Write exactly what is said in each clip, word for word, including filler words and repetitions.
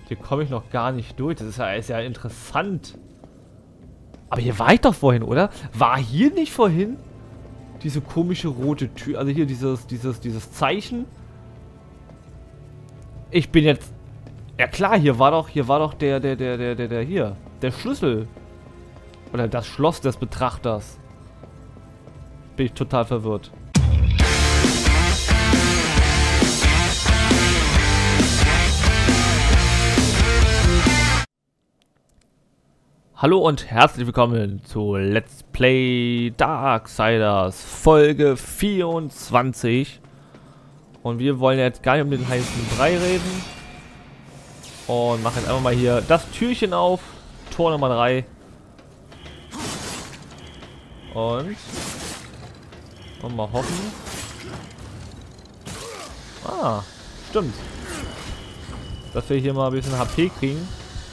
Hier komme ich noch gar nicht durch. Das ist ja, ist ja interessant. Aber hier war ich doch vorhin, oder? War hier nicht vorhin diese komische rote Tür? Also hier dieses, dieses, dieses Zeichen. Ich bin jetzt... Ja klar, hier war doch, hier war doch der, der, der, der, der, der hier. Der Schlüssel. Oder das Schloss des Betrachters. Bin ich total verwirrt. Hallo und herzlich willkommen zu Let's Play Darksiders Folge vierundzwanzig. Und wir wollen jetzt gar nicht um den heißen Brei reden. Und machen jetzt einfach mal hier das Türchen auf. Tor Nummer drei. Und... Und mal hoffen. Ah, stimmt. Dass wir hier mal ein bisschen H P kriegen.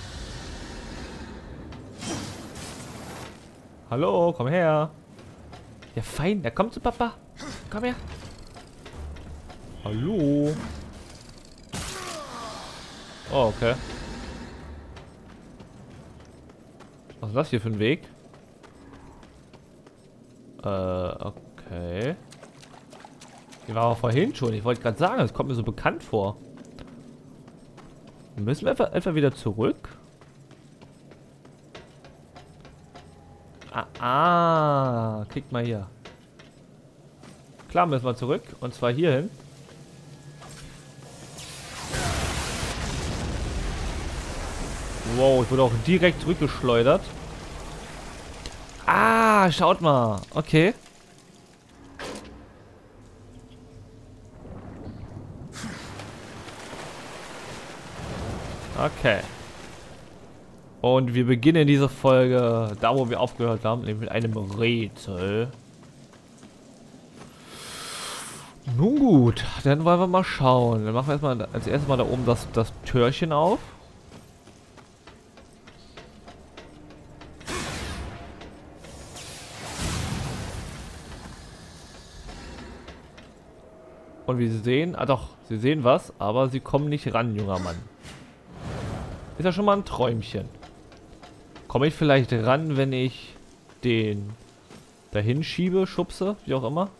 Hallo, komm her. Ja, fein, der kommt zu Papa. Komm her. Hallo. Oh, okay. Was ist das hier für ein Weg? Äh, okay. Die war aber vorhin schon. Ich wollte gerade sagen, das kommt mir so bekannt vor. Müssen wir einfach, einfach wieder zurück? Ah, ah, klickt mal hier. Klar müssen wir zurück. Und zwar hier hin. Wow, ich wurde auch direkt zurückgeschleudert. Ah, schaut mal. Okay. Okay. Und wir beginnen diese Folge da, wo wir aufgehört haben, nämlich mit einem Rätsel. Nun gut, dann wollen wir mal schauen. Dann machen wir erstmal als erstes mal da oben das, das Türchen auf. Und wie Sie sehen, ah doch, Sie sehen was, aber Sie kommen nicht ran, junger Mann. Ist ja schon mal ein Träumchen. Komme ich vielleicht ran, wenn ich den dahin schiebe, schubse, wie auch immer?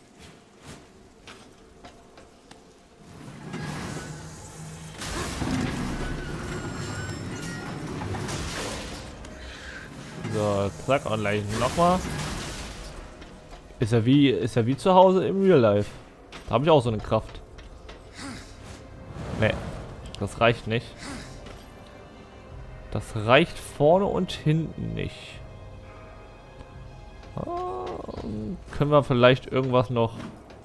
So, zack, und gleich nochmal. Ist ja wie, ist ja wie zu Hause im Real Life. Da habe ich auch so eine Kraft. Nee, das reicht nicht. Das reicht vorne und hinten nicht. Ah, können wir vielleicht irgendwas noch...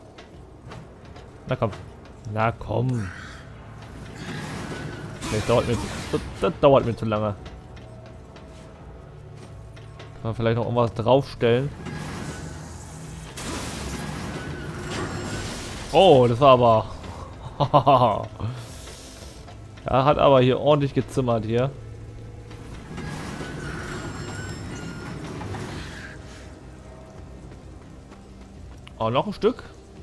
Na komm. Na komm. Das dauert mir, das, das dauert mir zu lange. Kann man vielleicht noch irgendwas draufstellen. Oh, das war aber... Ja, hat aber hier ordentlich gezimmert hier. Oh, noch ein Stück.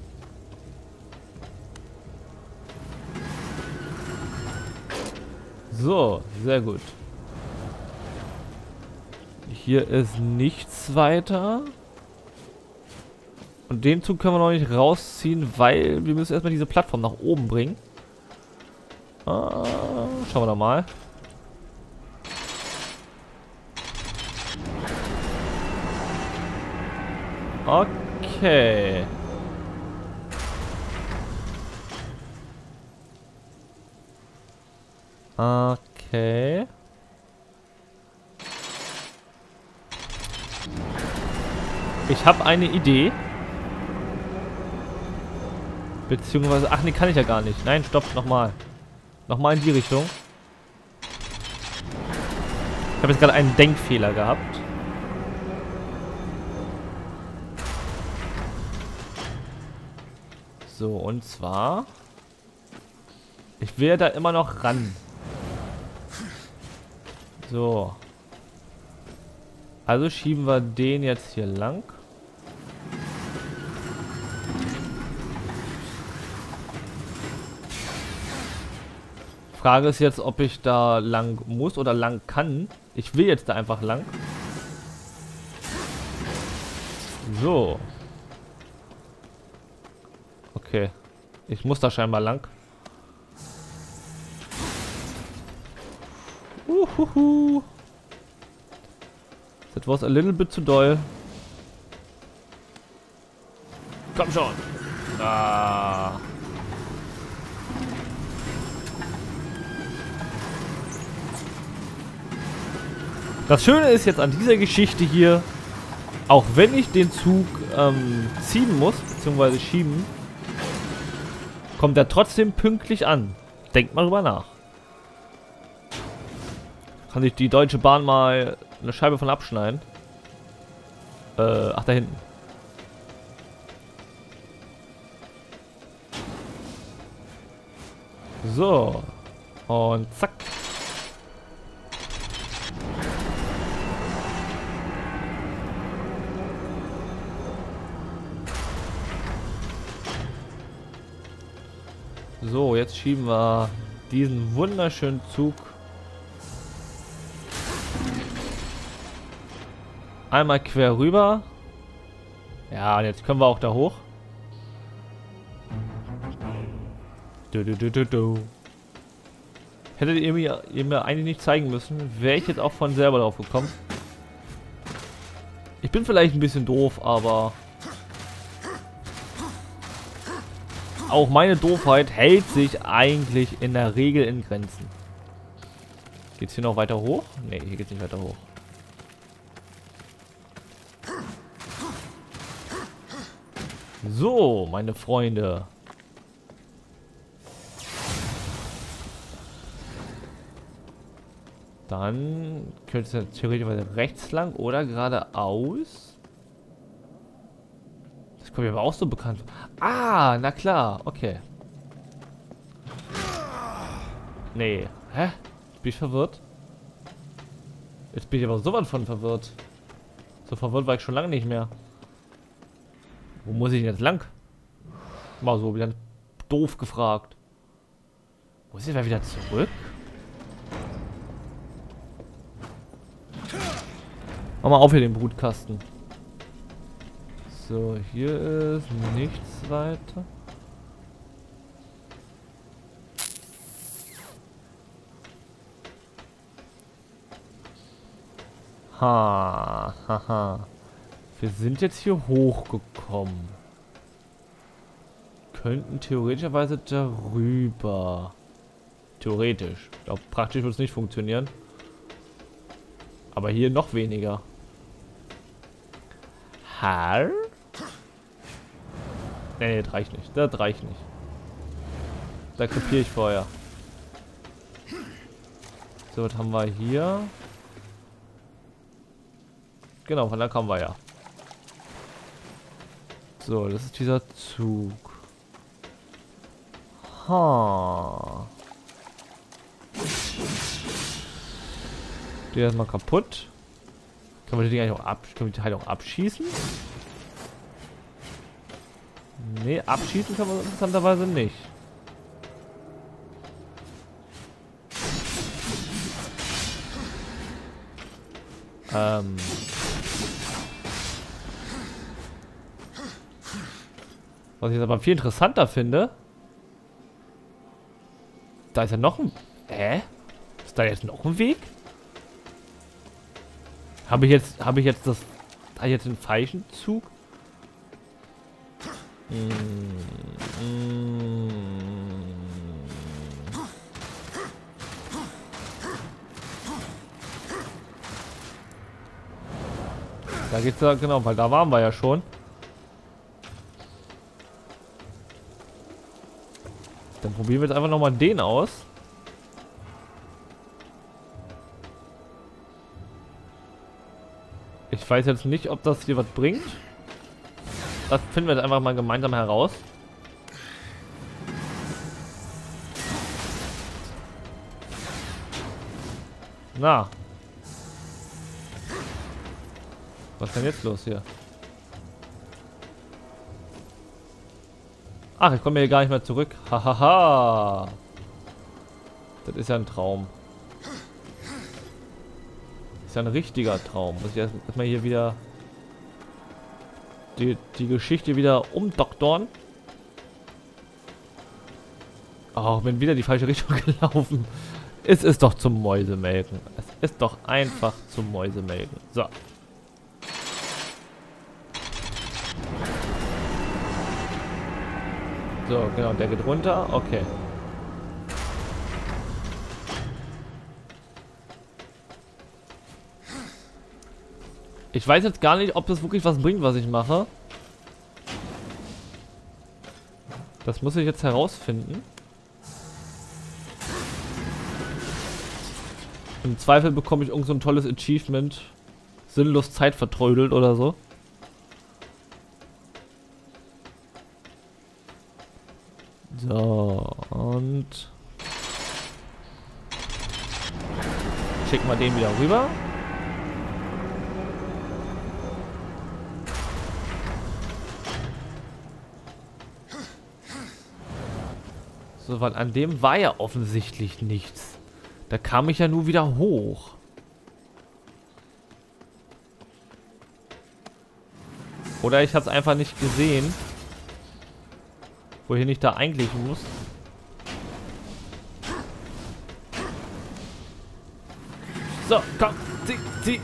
So, sehr gut. Hier ist nichts weiter. Und den Zug können wir noch nicht rausziehen, weil wir müssen erstmal diese Plattform nach oben bringen. Ah, schauen wir doch mal. Okay. Okay. Ich habe eine Idee. Beziehungsweise... Ach nee, kann ich ja gar nicht. Nein, stopp, nochmal. Nochmal in die Richtung. Ich habe jetzt gerade einen Denkfehler gehabt. So, und zwar... Ich will da immer noch ran. So. Also schieben wir den jetzt hier lang. Frage ist jetzt, ob ich da lang muss oder lang kann. Ich will jetzt da einfach lang. So. Okay. Ich muss da scheinbar lang. Uhuhu. That was a little bit too doll. Komm schon. Ah. Das Schöne ist jetzt an dieser Geschichte hier, auch wenn ich den Zug ähm, ziehen muss, beziehungsweise schieben, kommt er trotzdem pünktlich an. Denkt mal drüber nach. Kann sich die Deutsche Bahn mal eine Scheibe von abschneiden? Äh, ach, da hinten. So. Und zack. So, jetzt schieben wir diesen wunderschönen Zug einmal quer rüber. Ja, und jetzt können wir auch da hoch. Du, du, du, du, du. Hättet ihr mir, ihr mir eigentlich nicht zeigen müssen, wäre ich jetzt auch von selber drauf gekommen. Ich bin vielleicht ein bisschen doof, aber auch meine Doofheit hält sich eigentlich in der Regel in Grenzen. Geht's hier noch weiter hoch? Ne, hier geht's nicht weiter hoch. So, meine Freunde. Dann könnte es ja theoretisch rechts lang oder geradeaus. Das kommt mir aber auch so bekannt vor. Ah, na klar, okay. Nee. Hä? Bin ich verwirrt? Jetzt bin ich aber sowas von verwirrt. So verwirrt war ich schon lange nicht mehr. Wo muss ich denn jetzt lang? Mal so wieder doof gefragt. Muss ich wieder zurück? Mach mal auf hier den Brutkasten. So, hier ist nichts weiter. Ha, haha. Wir sind jetzt hier hochgekommen. Könnten theoretischerweise darüber. Theoretisch. Ich glaube, praktisch wird es nicht funktionieren. Aber hier noch weniger. Ha? Nee, das reicht nicht. Das reicht nicht. Da kapiere ich vorher. So, was haben wir hier? Genau, von da kommen wir ja. So, das ist dieser Zug. Ha. Der ist mal kaputt. Können wir die eigentlich auch ab, können wir die Teile auch abschießen? Nee, abschießen kann man interessanterweise nicht. Ähm. Was ich jetzt aber viel interessanter finde. Da ist ja noch ein... Hä? Ist da jetzt noch ein Weg? Habe ich jetzt... Habe ich jetzt das... Da jetzt den falschen Zug? Hm, hm. Da geht's ja... Genau, weil da waren wir ja schon. Dann probieren wir jetzt einfach nochmal den aus. Ich weiß jetzt nicht, ob das hier was bringt. Das finden wir jetzt einfach mal gemeinsam heraus. Na. Was ist denn jetzt los hier? Ach, ich komme hier gar nicht mehr zurück. Hahaha. Das ist ja ein Traum. Das ist ja ein richtiger Traum. Muss ich erst erstmal hier wieder die, die Geschichte wieder umdoktorn. Oh, bin wieder die falsche Richtung gelaufen. Es ist doch zum Mäusemelken. Es ist doch einfach zum Mäusemelken. So. So, genau, der geht runter. Okay. Ich weiß jetzt gar nicht, ob das wirklich was bringt, was ich mache. Das muss ich jetzt herausfinden. Im Zweifel bekomme ich irgend so ein tolles Achievement. Sinnlos Zeit vertrödelt oder so. So, und schicken wir den wieder rüber. So, weil an dem war ja offensichtlich nichts. Da kam ich ja nur wieder hoch. Oder ich habe es einfach nicht gesehen. Wohin ich da eigentlich muss. So, komm, zieh, zieh.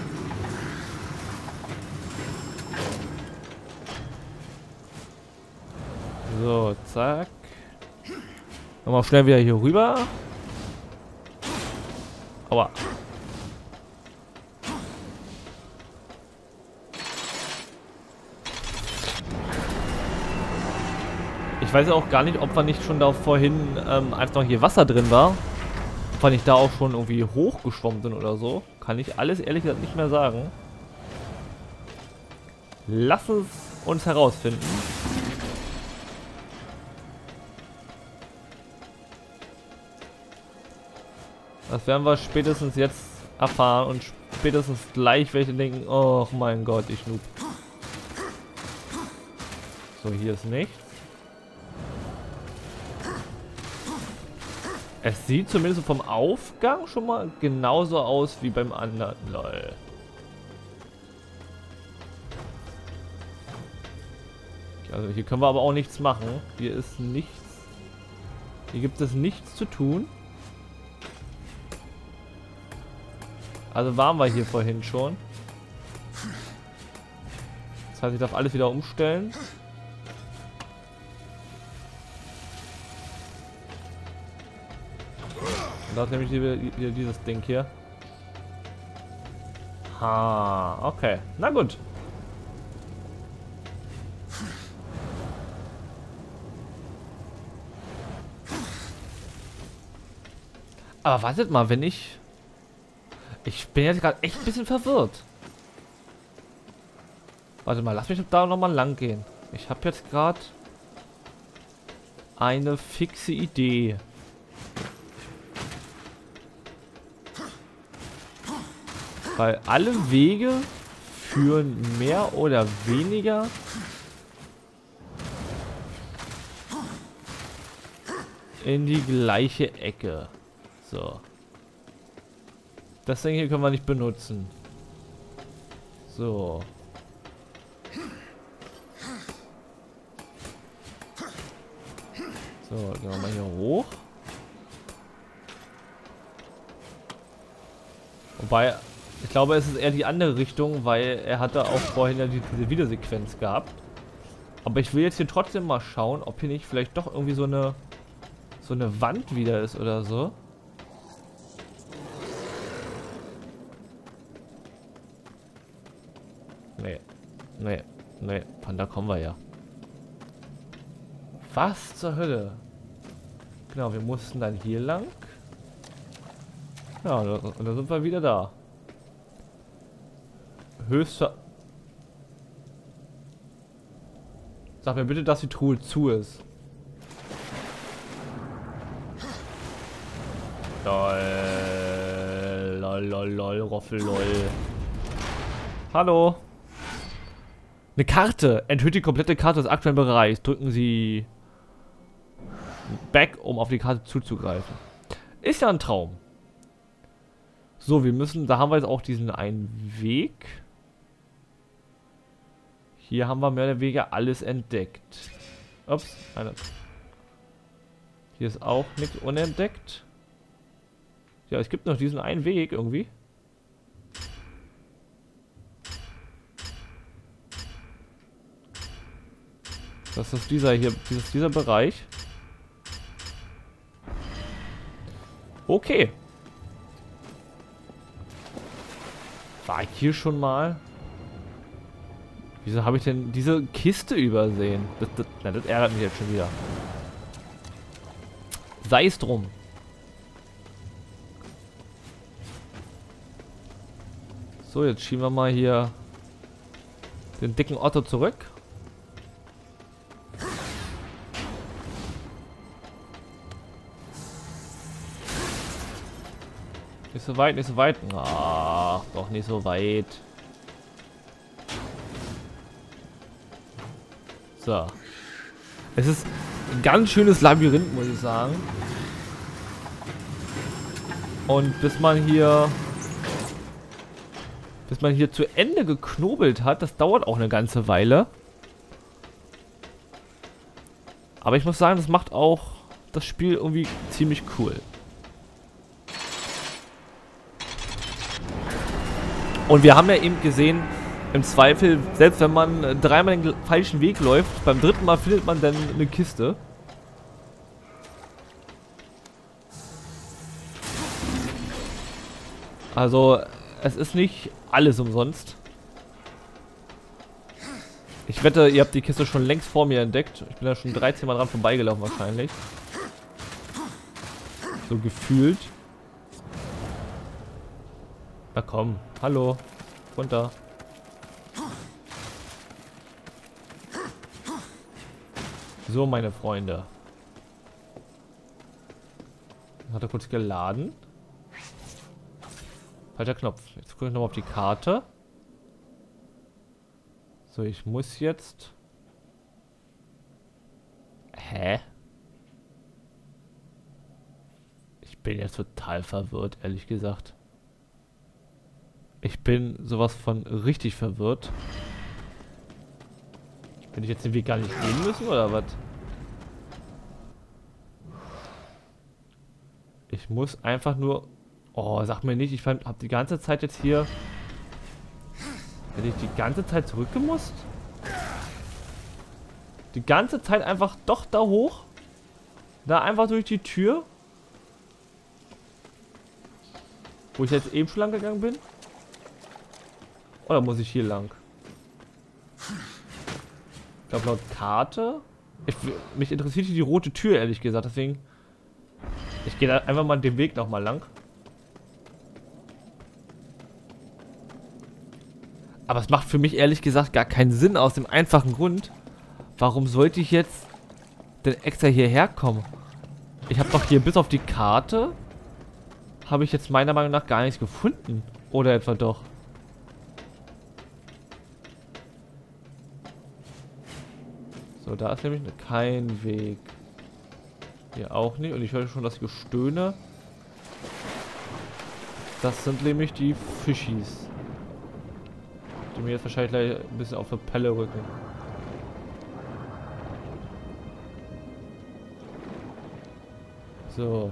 So, zack. Nochmal schnell wieder hier rüber. Aua. Ich weiß auch gar nicht, ob wir nicht schon da vorhin ähm, einfach hier Wasser drin war. Ob wir nicht da auch schon irgendwie hochgeschwommen sind oder so. Kann ich alles ehrlich gesagt nicht mehr sagen. Lass es uns herausfinden. Das werden wir spätestens jetzt erfahren und spätestens gleich welche denken, oh mein Gott, ich noob. So, hier ist nichts. Es sieht zumindest vom Aufgang schon mal genauso aus wie beim anderen. Lol. Also hier können wir aber auch nichts machen. Hier ist nichts. Hier gibt es nichts zu tun. Also waren wir hier vorhin schon. Das heißt, ich darf alles wieder umstellen. Und da ist nämlich wieder, wieder dieses Ding hier. Ha, okay. Na gut. Aber wartet mal, wenn ich... Ich bin jetzt gerade echt ein bisschen verwirrt. Warte mal, lass mich da nochmal lang gehen. Ich habe jetzt gerade eine fixe Idee. Weil alle Wege führen mehr oder weniger in die gleiche Ecke. So. Das Ding hier können wir nicht benutzen. So. So, gehen wir mal hier hoch. Wobei, ich glaube, es ist eher die andere Richtung, weil er hatte auch vorhin ja die, diese Videosequenz gehabt. Aber ich will jetzt hier trotzdem mal schauen, ob hier nicht vielleicht doch irgendwie so eine so eine Wand wieder ist oder so. Nee, nee, nee, von da kommen wir ja. Was zur Hölle? Genau, wir mussten dann hier lang. Ja, und dann sind wir wieder da. Höchster. Sag mir bitte, dass die Truhe zu ist. Lol, lol, lol, lol, Roffel, lol. Hallo. Eine Karte. Enthüllt die komplette Karte des aktuellen Bereichs. Drücken Sie Back, um auf die Karte zuzugreifen. Ist ja ein Traum. So, wir müssen, da haben wir jetzt auch diesen einen Weg. Hier haben wir mehr oder weniger alles entdeckt. Ups, eine. Hier ist auch nichts unentdeckt. Ja, es gibt noch diesen einen Weg irgendwie. Das ist dieser hier, dieses, dieser Bereich. Okay. War ich hier schon mal? Wieso habe ich denn diese Kiste übersehen? Das, das, na, das ärgert mich jetzt schon wieder. Sei es drum. So, jetzt schieben wir mal hier den dicken Otto zurück. Nicht so weit, nicht so weit. Ach, doch nicht so weit. So. Es ist ein ganz schönes Labyrinth, muss ich sagen. Und bis man hier... Bis man hier zu Ende geknobelt hat, das dauert auch eine ganze Weile. Aber ich muss sagen, das macht auch das Spiel irgendwie ziemlich cool. Und wir haben ja eben gesehen, im Zweifel, selbst wenn man dreimal den falschen Weg läuft, beim dritten Mal findet man dann eine Kiste. Also, es ist nicht alles umsonst. Ich wette, ihr habt die Kiste schon längst vor mir entdeckt. Ich bin da schon dreizehn Mal dran vorbeigelaufen wahrscheinlich. So gefühlt. Na komm, hallo. Runter. So, meine Freunde. Hat er kurz geladen? Falscher Knopf. Jetzt gucke ich nochmal auf die Karte. So, ich muss jetzt... Hä? Ich bin jetzt total verwirrt, ehrlich gesagt. Ich bin sowas von richtig verwirrt. Bin ich jetzt den Weg gar nicht gehen müssen, oder was? Ich muss einfach nur... Oh, sag mir nicht, ich habe die ganze Zeit jetzt hier... Hätte ich die ganze Zeit zurückgemusst? Die ganze Zeit einfach doch da hoch? Da einfach durch die Tür? Wo ich jetzt eben schon lang gegangen bin? Oder muss ich hier lang? Ich glaube laut Karte. Ich, mich interessiert hier die rote Tür, ehrlich gesagt. Deswegen. Ich gehe da einfach mal den Weg nochmal lang. Aber es macht für mich ehrlich gesagt gar keinen Sinn aus dem einfachen Grund. Warum sollte ich jetzt denn extra hierher kommen? Ich habe doch hier bis auf die Karte. Habe ich jetzt meiner Meinung nach gar nichts gefunden. Oder etwa doch? So, da ist nämlich kein Weg. Hier auch nicht. Und ich höre schon das Gestöhne. Das sind nämlich die Fischis. Die mir jetzt wahrscheinlich gleich ein bisschen auf die Pelle rücken. So.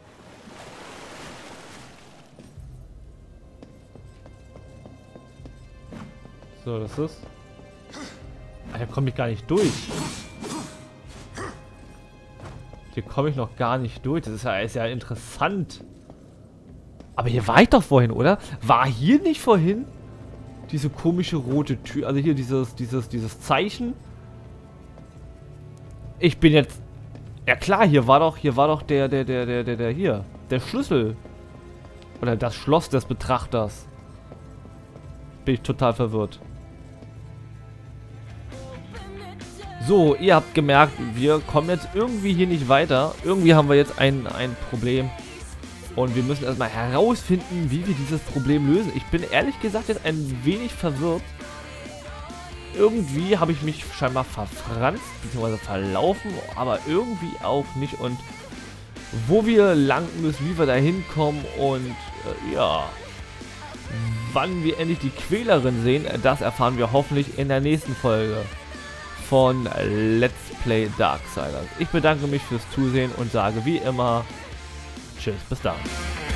So, das ist... Hier komme ich gar nicht durch. Hier komme ich noch gar nicht durch. Das ist ja, ist ja interessant. Aber hier war ich doch vorhin, oder? War hier nicht vorhin diese komische rote Tür? Also hier dieses, dieses, dieses Zeichen. Ich bin jetzt... Ja klar, hier war doch, hier war doch der, der, der, der, der, der hier. Der Schlüssel. Oder das Schloss des Betrachters. Bin ich total verwirrt. So, ihr habt gemerkt, wir kommen jetzt irgendwie hier nicht weiter. Irgendwie haben wir jetzt ein, ein Problem. Und wir müssen erstmal herausfinden, wie wir dieses Problem lösen. Ich bin ehrlich gesagt jetzt ein wenig verwirrt. Irgendwie habe ich mich scheinbar verfranst, beziehungsweise verlaufen, aber irgendwie auch nicht. Und wo wir landen müssen, wie wir da hinkommen und äh, ja, wann wir endlich die Quälerin sehen, das erfahren wir hoffentlich in der nächsten Folge von Let's Play Darksiders. Ich bedanke mich fürs Zusehen und sage wie immer, tschüss, bis dann.